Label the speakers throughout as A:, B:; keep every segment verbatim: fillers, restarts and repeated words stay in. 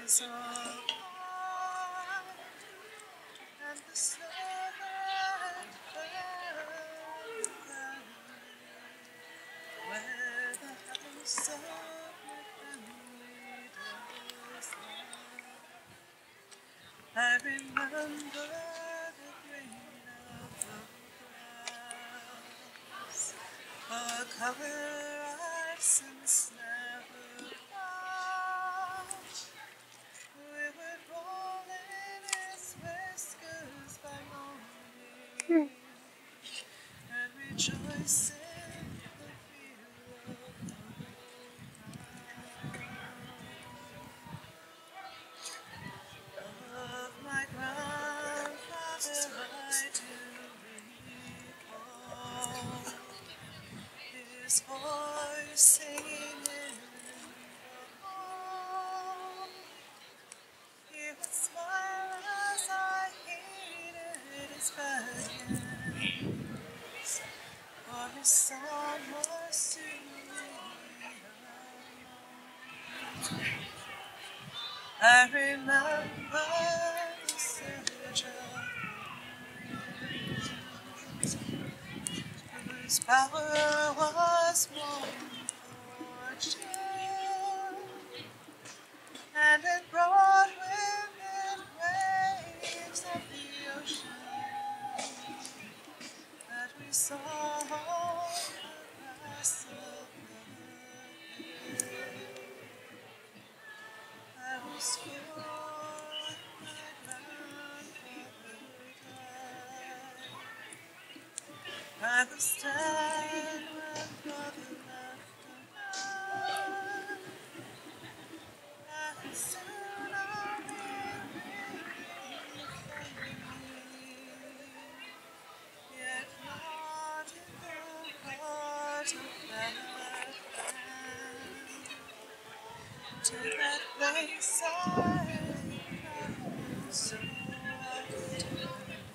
A: rise of light, and the snow that fell down, where the house of my family does lie. I remember the green of the grass, a color I've since never found. We would roll in his whiskers by morning and rejoice in the feel of the of my grandfather I do recall his voice singing in the hall. He would smile as I heeded his guidance, for his song was soothing. I remember the surge of winds, whose power was one for chill, and it brought with it waves of the ocean that we saw on the grass of the hill. I was young, my grandfather died. I was ten when brother left behind, and soon I'll be yet not in the heart of that land, to that place I traveled so often,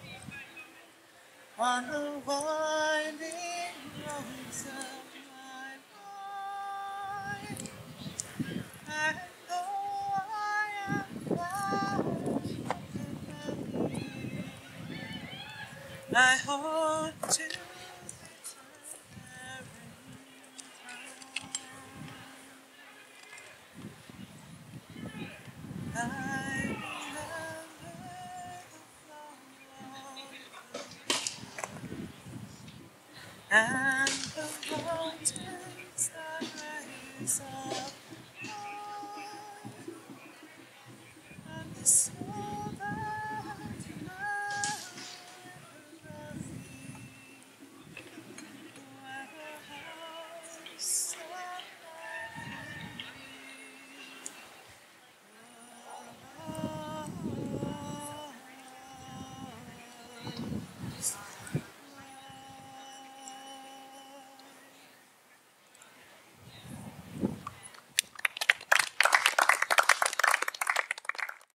A: on the winding roads of my mind. And though I am bound for memory, I hope to return there in time. I remember the flow and the mountains that rise up